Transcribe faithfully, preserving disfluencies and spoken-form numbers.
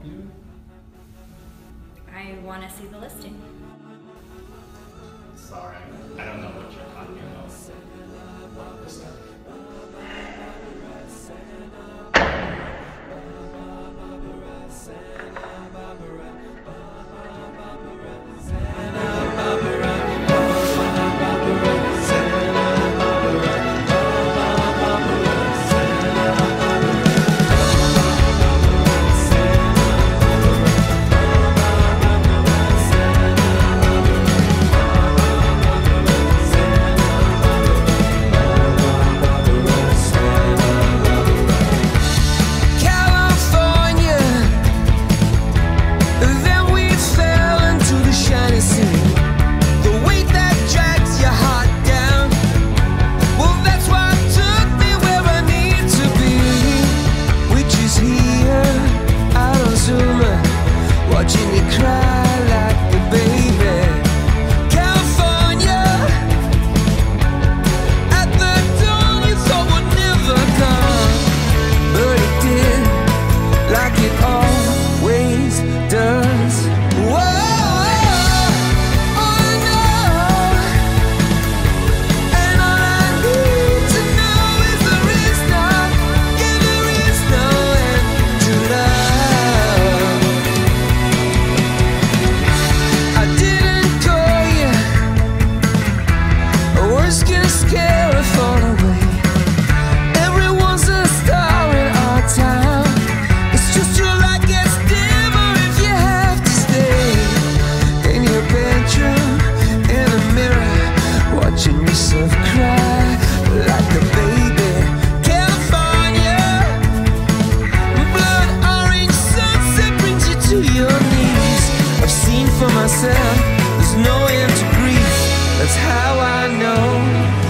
I want to see the listing. Sorry, I don't know what you're talking about. one percent. Watching you cry like a baby. California, at the dawn you thought would never come, but it did, like it always does. Whoa, oh no, and all I need to know is there is no, yeah, there is no end to love. Words can scare or fall away. Everyone's a star in our town. It's just your light gets dimmer if you have to stay in your bedroom, in a mirror, watching yourself cry like a baby. California, blood orange sunset brings you to your knees. I've seen for myself, there's no end to grief. That's how I know